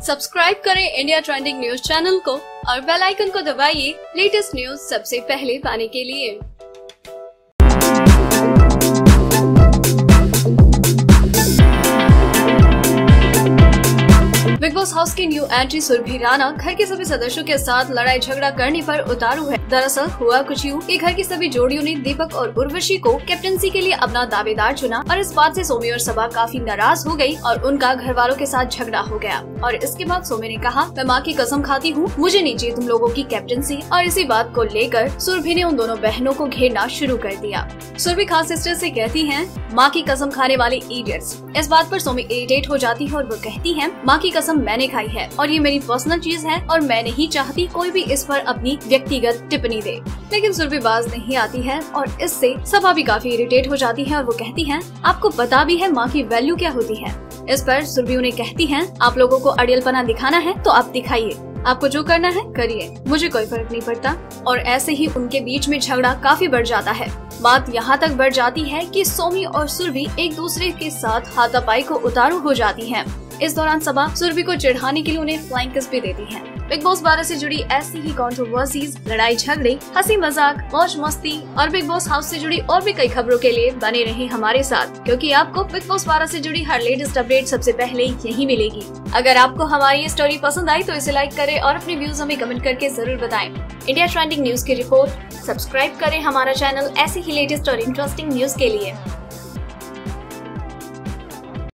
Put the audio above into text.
Subscribe करें India trending news channel को और बेल आइकन को दबाइए लेटेस्ट न्यूज सबसे पहले पाने के लिए। बिग बॉस हाउस की न्यू एंट्री सुरभि राणा घर के सभी सदस्यों के साथ लड़ाई झगड़ा करने पर उतारू है। दरअसल हुआ कुछ यूँ कि घर की सभी जोड़ियों ने दीपक और उर्वशी को कैप्टनसी के लिए अपना दावेदार चुना और इस बात से सोमी और सबा काफी नाराज हो गई और उनका घर वालों के साथ झगड़ा हो गया। और इसके बाद सोमी ने कहा, मैं माँ की कसम खाती हूँ, मुझे नहीं चाहिए तुम लोगों की कैप्टनसी। और इसी बात को लेकर सुरभि ने उन दोनों बहनों को घेरना शुरू कर दिया। सुरभि खास सिस्टर से कहती है, माँ की कसम खाने वाले इडियट्स। इस बात पर सोमी इरिटेट हो जाती है और वो कहती है, माँ की कसम मैंने खाई है और ये मेरी पर्सनल चीज है और मैं नहीं चाहती कोई भी इस पर अपनी व्यक्तिगत टिप्पणी दे। लेकिन सुरभि बाज नहीं आती है और इससे सबा भी काफी इरिटेट हो जाती है और वो कहती है, आपको पता भी है माँ की वैल्यू क्या होती है। इस पर सुरभि उन्हें कहती है, आप लोगों को अड़ियलपना दिखाना है तो आप दिखाइए, आपको जो करना है करिए, मुझे कोई फर्क नहीं पड़ता। और ऐसे ही उनके बीच में झगड़ा काफी बढ़ जाता है। बात यहाँ तक बढ़ जाती है कि सोमी और सुरभि एक दूसरे के साथ हाथापाई को उतारू हो जाती हैं। इस दौरान सबा सुरभि को चिढ़ाने के लिए उन्हें फ्लाइंग किस भी देती है। बिग बॉस 12 से जुड़ी ऐसी ही कंट्रोवर्सीज, लड़ाई झगड़े, हंसी मजाक, मौज मस्ती और बिग बॉस हाउस से जुड़ी और भी कई खबरों के लिए बने रहें हमारे साथ, क्योंकि आपको बिग बॉस 12 से जुड़ी हर लेटेस्ट अपडेट सबसे पहले यहीं मिलेगी। अगर आपको हमारी ये स्टोरी पसंद आई तो इसे लाइक करें और अपने व्यूज हमें कमेंट करके जरूर बताएं। इंडिया ट्रेंडिंग न्यूज की रिपोर्ट। सब्सक्राइब करें हमारा चैनल ऐसी ही लेटेस्ट और इंटरेस्टिंग न्यूज के लिए।